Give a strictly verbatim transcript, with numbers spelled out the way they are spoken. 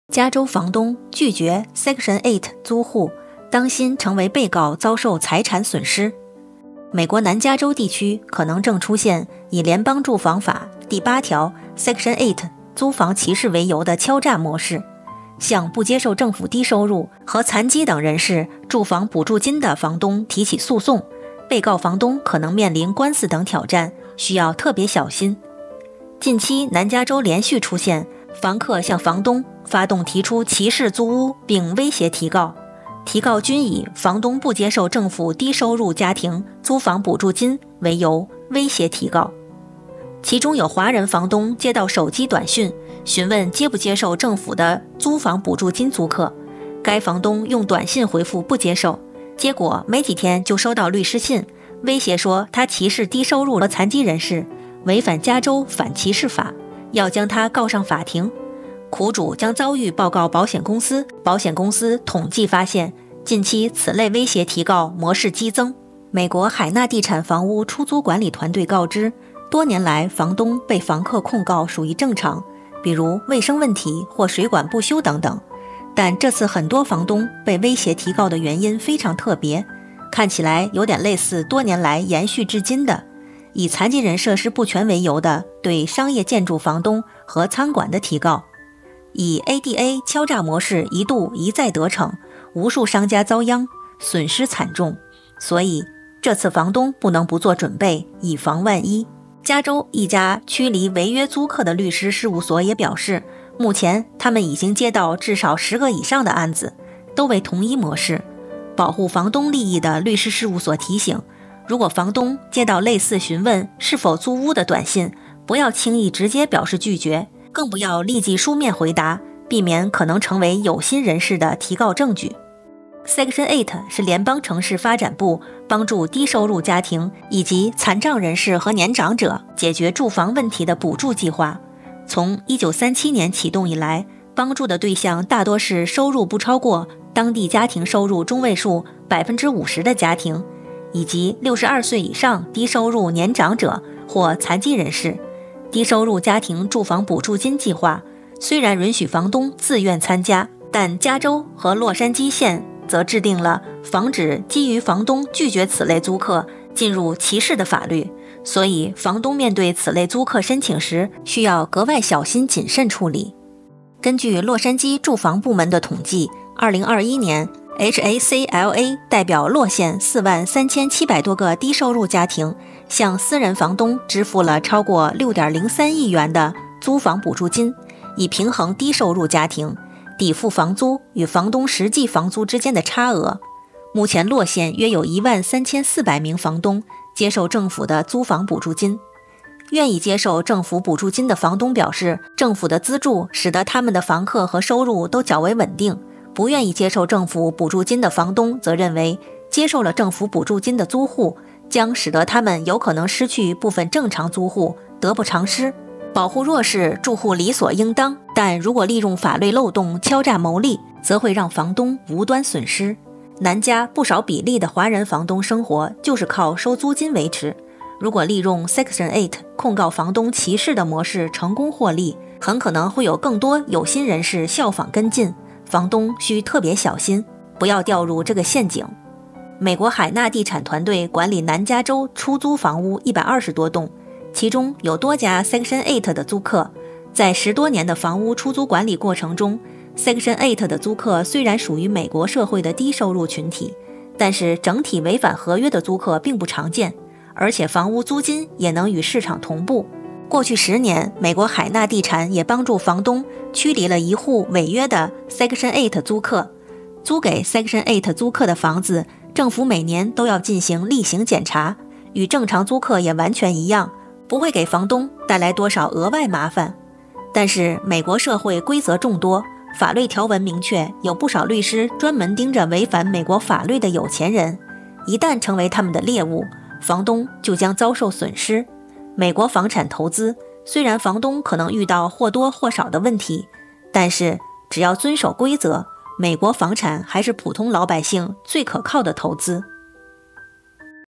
加州房东拒绝 Section 八 租户，当心成为被告遭受财产损失。美国南加州地区可能正出现以联邦住房法第八条 Section 八租房歧视为由的敲诈模式，向不接受政府低收入和残疾等人士住房补助金的房东提起诉讼，被告房东可能面临官司等挑战，需要特别小心。近期南加州连续出现房客向房东发动提出歧视租屋并威胁提告，提告均以房东不接受政府低收入家庭租房补助金为由威胁提告。其中有华人房东接到手机短讯，询问接不接受政府的租房补助金租客，该房东用短信回复不接受，结果没几天就收到律师信，威胁说他歧视低收入和残疾人士，违反加州反歧视法，要将他告上法庭。苦主将遭遇报告保险公司，保险公司统计发现，近期此类威胁提告模式激增。美国海纳地产房屋出租管理团队告知，多年来房东被房客控告属于正常，比如卫生问题或水管不修等等。但这次很多房东被威胁提告的原因非常特别，看起来有点类似多年来延续至今的以残疾人设施不全为由的对商业建筑房东和餐馆的提告。以 A D A 敲诈模式一度一再得逞，无数商家遭殃，损失惨重，所以这次房东不能不做准备，以防万一。加州一家驱离违约租客的律师事务所也表示，目前他们已经接到至少十个以上的案子，都为同一模式。保护房东利益的律师事务所提醒，如果房东接到类似询问是否租屋的短信，不要轻易直接表示拒绝，更不要立即书面回答，避免可能成为有心人士的提告证据。Section 八是联邦城市发展部帮助低收入家庭以及残障人士和年长者解决住房问题的补助计划。从一九三七年启动以来，帮助的对象大多是收入不超过当地家庭收入中位数 百分之五十 的家庭，以及六十二岁以上低收入年长者或残疾人士。低收入家庭住房补助金计划虽然允许房东自愿参加，但加州和洛杉矶县则制定了防止基于房东拒绝此类租客进入歧视的法律，所以房东面对此类租客申请时需要格外小心谨慎处理。根据洛杉矶住房部门的统计，二零二一年 H A C L A 代表洛县四万三千七百多个低收入家庭，向私人房东支付了超过 六点零三亿元的租房补助金，以平衡低收入家庭抵付房租与房东实际房租之间的差额。目前洛县约有一万三千四百名房东接受政府的租房补助金。愿意接受政府补助金的房东表示，政府的资助使得他们的房客和收入都较为稳定。不愿意接受政府补助金的房东则认为，接受了政府补助金的租户将使得他们有可能失去部分正常租户，得不偿失。保护弱势住户理所应当，但如果利用法律漏洞敲诈牟利，则会让房东无端损失。南加不少比例的华人房东生活就是靠收租金维持，如果利用 Section 八控告房东歧视的模式成功获利，很可能会有更多有心人士效仿跟进，房东需特别小心，不要掉入这个陷阱。美国海纳地产团队管理南加州出租房屋一百二十多栋，其中有多家 Section 八的租客。在十多年的房屋出租管理过程中， Section 八的租客虽然属于美国社会的低收入群体，但是整体违反合约的租客并不常见，而且房屋租金也能与市场同步。过去十年，美国海纳地产也帮助房东驱离了一户违约的 Section 八租客。租给 Section 八租客的房子，政府每年都要进行例行检查，与正常租客也完全一样，不会给房东带来多少额外麻烦。但是美国社会规则众多，法律条文明确，有不少律师专门盯着违反美国法律的有钱人，一旦成为他们的猎物，房东就将遭受损失。美国房产投资，虽然房东可能遇到或多或少的问题，但是只要遵守规则，美国房产还是普通老百姓最可靠的投资。